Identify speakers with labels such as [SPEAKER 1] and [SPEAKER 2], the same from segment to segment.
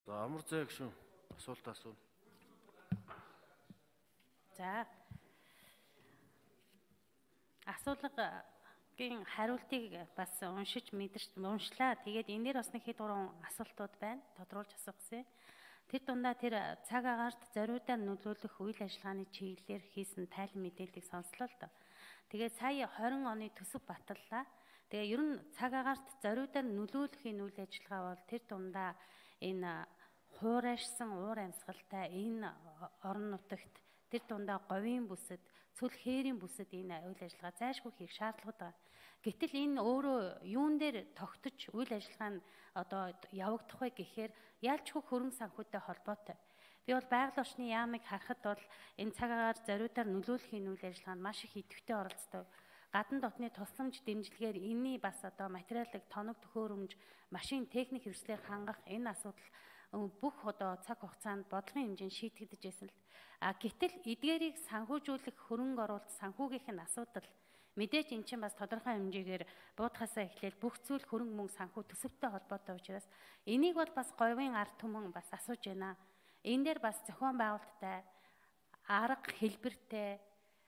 [SPEAKER 1] За амар зай гүшүүн асуулт асуу.
[SPEAKER 2] За. Асуулгын хариултыг бас уншлаа. Тэгээд энэ дээр бас нэг хэд гурван асуултууд байна. Тодруулж асуух гэсэн. Тэр дундаа тэр цаг агаарт зориудаар нөлөөлөх үйл ажиллагааны чиглэлээр хийсэн тайлан мэдээллийг сонслоо л доо. Тэгээд сая 20 оны төсөв баталлаа. Тэгээ ер нь цаг агаарт зориудаар нөлөөлөхийн үйл ажиллагаа бол тэр дундаа энэ хуурайшсан уур амьсгалтай энэ орон нутагт тэр дундаа говийн бүсэд, цүл хээрийн бүсэд энэ үйл ажиллагаа зайлшгүй хийх шаардлагатай. Гэтэл энэ өөрөө юун дээр тогтож үйл ажиллагаа нь одоо явагдах вэ гэхээр ялчгүй хөрөнгө санхүүтэй холбоотой. Би бол байгаль орчны яамыг харахад бол энэ цаг агаар зориудаар нөлөөлөхийн үйл ажиллагаанд маш их идэвхтэй оролцдог. Гадна дотны тусламж дэмжлэгээр энэний бас одоо материалыг тоног төхөөрөмж, машин техник хэрэгслээр хангах энэ асуудал бүх одоо цаг хугацаанд бодлогын хэмжээнд шийдэгдэж байсан л. Гэтэл эдгээрийг санхүүжүүлэх хөрөнгө оруулалт санхүүгийнх нь асуудал мэдээж эн чинь бас тодорхой хэмжээгээр буудахаасаа эхлээл бүх зүйл хөрөнгө мөнгө санхүү төсөвтэй холбоотой учраас энийг бол бас говийн ард түмэн бас асууж байна. Энэ дээр бас зохион байгуулалттай арга хэлбэртэй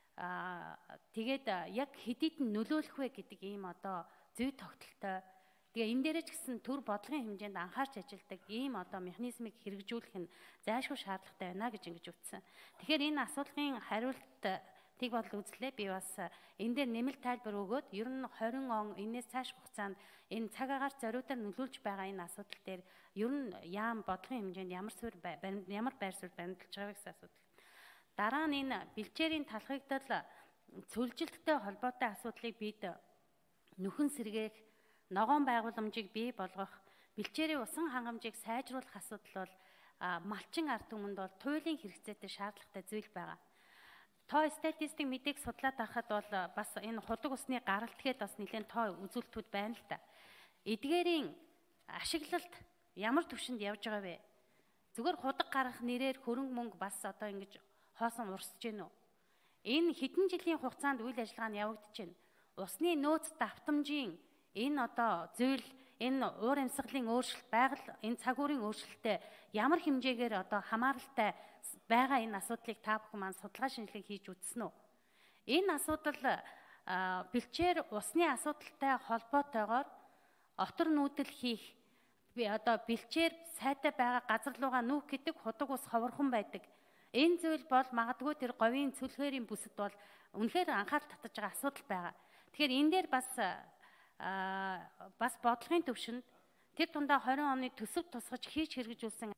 [SPEAKER 2] тэгээд яг хэдийд нь нөлөөлөх вэ гэдэг ийм одоо зүй тогтолтой. Тэгээ энэ дээрээ ч гэсэн төр бодлогын хэмжээнд анхаарч ажилладаг ийм одоо механизмыг хэрэгжүүлэх нь зайлшгүй шаардлагатай байна гэж ингэж үзсэн. Тэгэхээр энэ асуулгын хариултыг бол үзлээ. Би бас энэ дээр нэмэлт тайлбар өгөөд ер нь 20 он энэс цааш хугацаанд энэ цаг агаар зориудаар нөлөөлж байгаа энэ асуудал дээр ер нь яам бодлогын хэмжээнд ямар байр суурь баримталж байгаа гэсэн асуудал. Дараа нь энэ бэлчээрийн талхагдал цөлжилттэй холбоотой асуудлыг бид нөхөн сэргээх, ногоон байгууламжийг бий болгох, бэлчээрийн усан хангамжийг сайжруулах асуудал бол малчин ард түмэнд бол туйлын хэрэгцээтэй шаардлагатай зүйл байгаа. Тоо статистик мэдээг судлаад байхад бол бас энэ худаг усны гаралт гээд бас нэлээд тоо үзүүлэлтүүд байна л да. Эдгээрийн ашиглалт ямар түвшинд явж байгаа вэ? Зүгээр худаг гарах нэрээр хөрөнгө мөнгө бас одоо ингэж хоосон урсж гэнэ үү? Энэ хэдэн жилийн хугацаанд үйл ажиллагаа нь явагдаж байна. Усны нөөц давтамжийн энэ одоо зүйл, энэ уур амьсгалын өөрчлөлт, байгаль энэ цаг уурын өөрчлөлтөд ямар хэмжээгээр одоо хамааралтай байгаа энэ асуудлыг та бүхэн маань судалгаа шинжилгээ хийж үзсэн үү? Энэ асуудал бэлчээр усны асуудалтай холбоотойгоор отор нүүдэл хийх одоо бэлчээр сайтай байгаа газар руугаа нүүх гэдэг худаг ус ховорхон байдаг. Энэ зүйл бол магадгүй тэр говийн цөлхээрийн бүсэд бол үнэхээр анхаарал татаж байгаа асуудал байгаа. Тэгэхээр энэ дээр бас бодлогын төвшөнд тэр тундаа 20 оны төсөв тусгаж хийж хэрэгжүүлсэн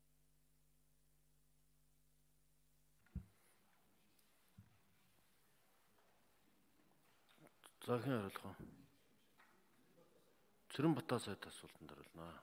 [SPEAKER 1] Заахийн хариулах уу? Цэрэн Батаа сайд асуултанд хариулнаа.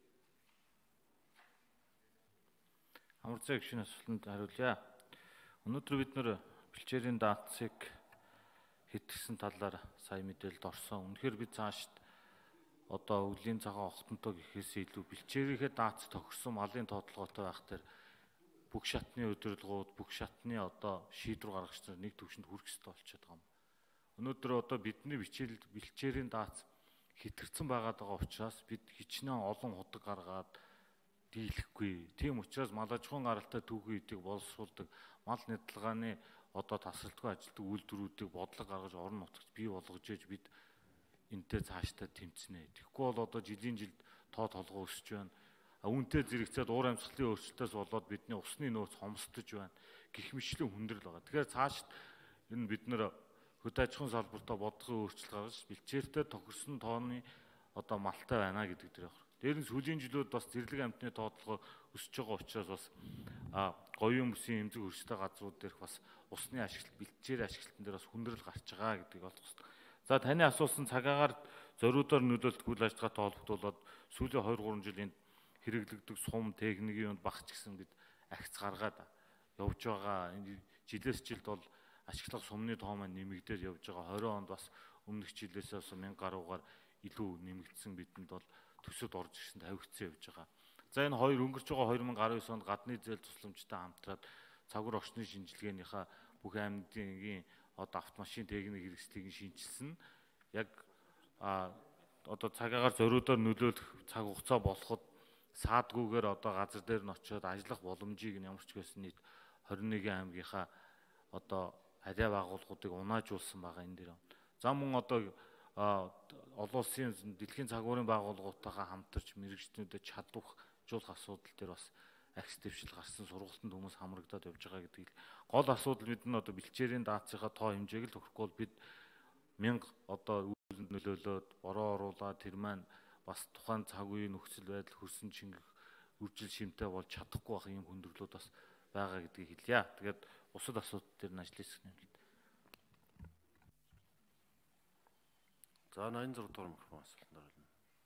[SPEAKER 3] Амар зай гүшүүн асуултанд хариулъя. Өнөөдөр бид нэр бэлчээрийн даатцыг хэтгсэн талаар сайн мэдээлэлд орсон. Үнэхээр бид цаашд одоо өвлийн цагаан огтонтой гэхээс илүү бэлчээрийнхээ даатц тохирсон малын тоотлоготой байх дээр бүх шатны удирдлагууд, бүх шатны одоо шийдвэр гаргагч нар нэг төвшөнд хүрэх ёстой болчиход байгаа юм. Өнөөдөр одоо бидний бэлчээрийн даатц хэтгэрсэн байгаа учраас бид хичнээн олон худаг гаргаад дийлэхгүй. Тийм учраас мал аж ахуйн гаралтай түүхий эдийг боловсруулдаг, мал нядалгааны одоо тасралтгүй ажилтдаг үйлдвэрүүдийг бодлого гаргаж орон нутагт бий болгож ээж бид энтэй цаашдаа тэмцэнэ. Тэгэхгүй бол одоо жилийн жилд тоо толгой өсөж байна. Үүнтэй зэрэгцээд уур амьсгалын өөрчлөлтөөс болоод бидний усны нөөц хомсдож байна. Гэх мэтлэн хүндрэл байгаа. Тэгэхээр цаашд энэ бид нэр хөдөө аж ахуйн салбартаа бодлогын өөрчлөлт гаргаж бэлчээртэй тохирсон тооны одоо малтай байна гэдэг дээр байна. Дээр нь сүүлийн жилүүд бас зэрлэг амьтны тоотлого өсөж байгаа учраас бас говийн бүсийн эмзэг хөрстэй газрууд дээрх бас усны ашиглалт, бэлчээр ашиглалтын дээр бас хүндрэл гарч байгаа гэдгийг олох хэрэгтэй. За таны асуусан цаг агаар зориудаар нөлөөлт үйл ажиллагаатай холбогдуулаад сүүлийн 2-3 жилийн хэрэглэгдэх сум техникийн юунд багч гэсэн бид агц гаргаад явж байгаа. Жилээс жилд бол ашиглах сумны тоо маань нэмэгдээд явж байгаа. 20 онд бас өмнөх жилээс бас 1000 гаруйгаар илүү нэмэгдсэн бидэнд бол төсөд орж ирсэн тавигдсан явж байгаа. За энэ хоёр өнгөрч байгаа 2019 онд гадны зээл тусламжтай хамтраад цагур орчны шинжилгээнийхээ бүх аймагын одоо автомашин техник хэрэгслийг шинжилсэн. Яг одоо цаг агаар зориудаар нөлөөлөх цаг хугацаа болоход саадгүйгээр одоо газар дээр нь очиод ажиллах боломжийг нь ямар ч гэсэн нийт 21 аймгийнхаа одоо ариа байгууллагуудыг унаажуулсан байгаа энэ дээр. За мөн одоо олон улсын дэлхийн цагуурийн байгууллагуудтайгаа хамтарч мэрэгчнүүдэд чадваржуулах асуудал дээр бас агс дэвшил гарсан, сургалтанд хүмүүс хамрагдаад явж байгаа гэдэг л гол асуудал. Бид нь одоо бэлчээрийн даацынхаа тоо хэмжээг л өгөхгүй бол бид 1000 одоо үйлдэл нөлөөлөөд бороо оруулаад тэр маань бас тухайн цаг үеийн нөхцөл байдал хөрсөн чингэх үржил шимтэй болж чадахгүй байх юм хүндрэлүүд бас байгаа гэдгийг хэлье. Тэгээд бусад асуудал дээр нь ажил хийх юм.
[SPEAKER 1] За 86 дугаар микрофон асуултанд орно.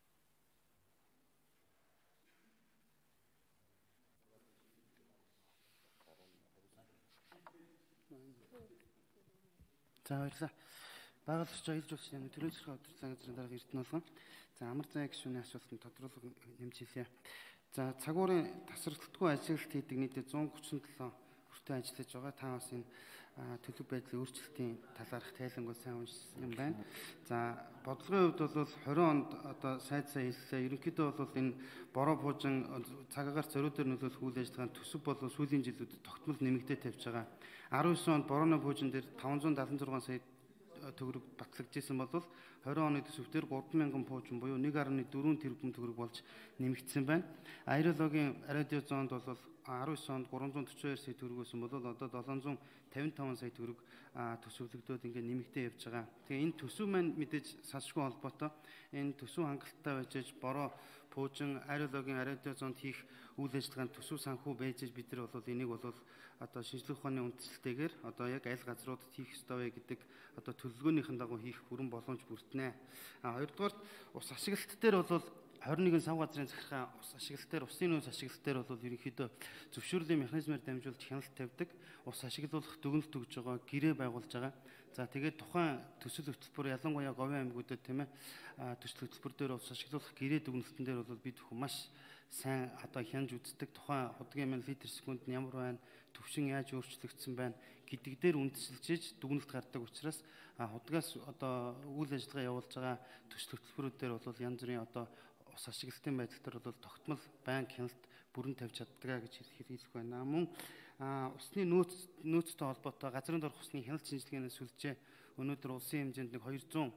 [SPEAKER 4] За баярлалаа. Байгаль орчин аялал жуулчлалын төрийн зэрэг удирдлагын газрын дарга Эрдэнэ болгон. За амар зай гишүүний асуултанд тодруулга нэмж хэлье. За цагуурын тасралтгүй ажилт хийдэг нийтдээ 137 хүртэл ажиллаж байгаа. Та бас энэ төлөв байдлын өөрчлөлтийн талаарх тайлангүй сайн уншсан юм байна. За бодлогын хувьд бол 20 онд одоо сайн хэллээ. Ерөнхийдөө бол энэ бороо буужин цагаагаар зориудаар нөлөөлөх үйл ажиллагааны төсөв бол сүүлийн жилүүдэд тогтмол нэмэгдээ тавьж байгаа. 19 онд борооны буужин дээр 576 сая төгрөг батлагдсан бол 20 оны төсөвтөр 3000 буужин буюу 1.4 тэрбум төгрөг болж нэмэгдсэн байна. Аэрологийн радио зоонд бол 19 онд 342 сая төгрөг байсан бол одоо 755 сая төгрөг төсөвлөгдөөд ингээд нэмэгдээ явж байгаа. Тэгээ энэ төсөв маань мэдээж салшгүй холбоотой. Энэ төсөв хангалттай байж бороо буужин аэрологийн радио зоонд хийх үйл ажиллагаанд төсөв санхүү байж бид нар бол энийг бол одоо шинжлэх ухааны үндсэлтэйгээр одоо яг аль газруудад хийх ёстой вэ гэдэг одоо төлөвлөгөөнийхэн дагуу хийх бүрэн боломж бүрднэ. Хоёрдугаар ус ашиглалт дээр бол 21 сав газрын захиргаа ус ашиглалт дээр усын нөөц ашиглалт дээр бол ерөнхийдөө зөвшөөрлийн механизмээр дамжуулж хяналт тавьдаг. Ус ашиглуулах дүгнэлт өгж байгаа, гэрээ байгуулж байгаа. За тэгээд тухайн төсөл хөтөлбөр ялангуяа говийн аймагуудад тийм ээ төсөл хөтөлбөр дээр ус ашиглуулах гэрээ дүгнэлтэн дээр бол бид хүмүүс маш сайн одоо хянж үздэг. Тухайн удгийн минь литр секунд нь ямар байна, төвшин яаж өөрчлөгдсөн байна гэдэг дээр үндэслэж дүгнэлт гардаг учраас худгаас одоо үйл ажиллагаа явуулж байгаа төсөл хөтөлбөрүүд дээр бол янз бүрийн одоо ус ашиглалтын байдал дээр бол тогтмол банк хяналт бүрэн тавьж чаддгаа гэж хэлэх байна. Мөн усны нөөцтэй холбоотой газрын дорх усны хяналт шинжилгээнээс сүлжээ өнөөдөр улсын хэмжээнд нэг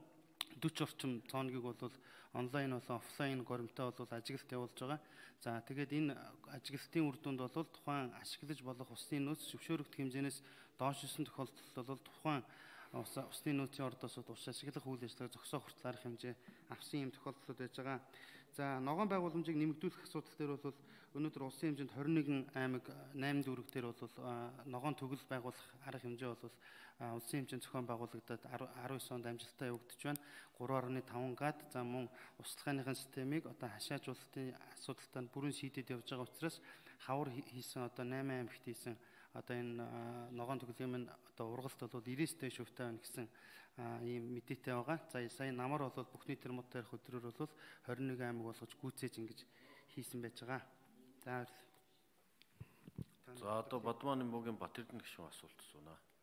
[SPEAKER 4] 240 орчим цооногийг бол онлайн болон офлайн горимтой бол ажиглалт явуулж байгаа. За тэгээд энэ ажиглалтын үр дүнд бол тухайн ашиглаж болох усны нөөц зөвшөөрөгдөх хэмжээнээс доошсон тохиолдолд бол тухайн усны нөөцийн ордоос ус ашиглах үйл ажиллагаа зогсоох хүртэл арга хэмжээ авсан юм тохиолдлууд байж байгаа. За ногоон байгууламжийг нэмэгдүүлэх асуудал дээр бол өнөөдөр улсын хэмжээнд 21 аймаг 8 дүүрэг дээр бол ногоон төгөл байгуулах арга хэмжээ бол улсын хэмжээнд зохион байгуулагдаад 19 онд амжилттай явагдаж байна. 3.5 гад за мөн услахааныхын системийг одоо хашаажуулалтын асуудалтай бүрэн шийдэд явж байгаа учраас хавар хийсэн одоо 8 аймагт хийсэн одоо энэ ногоон төгөлийн минь одоо ургалт бол 90-тэй шувтай байна гэсэн ийм мэдээтэй байгаа. За сая намар бол бүх нийт тэрмот тарих өдрөөр бол 21 аймаг болгож гүйцээж ингэж хийсэн байж байгаа. За
[SPEAKER 1] одоо Бадмааны мөгийн Бат Эрдэнэ гишүүн асуулт асууна.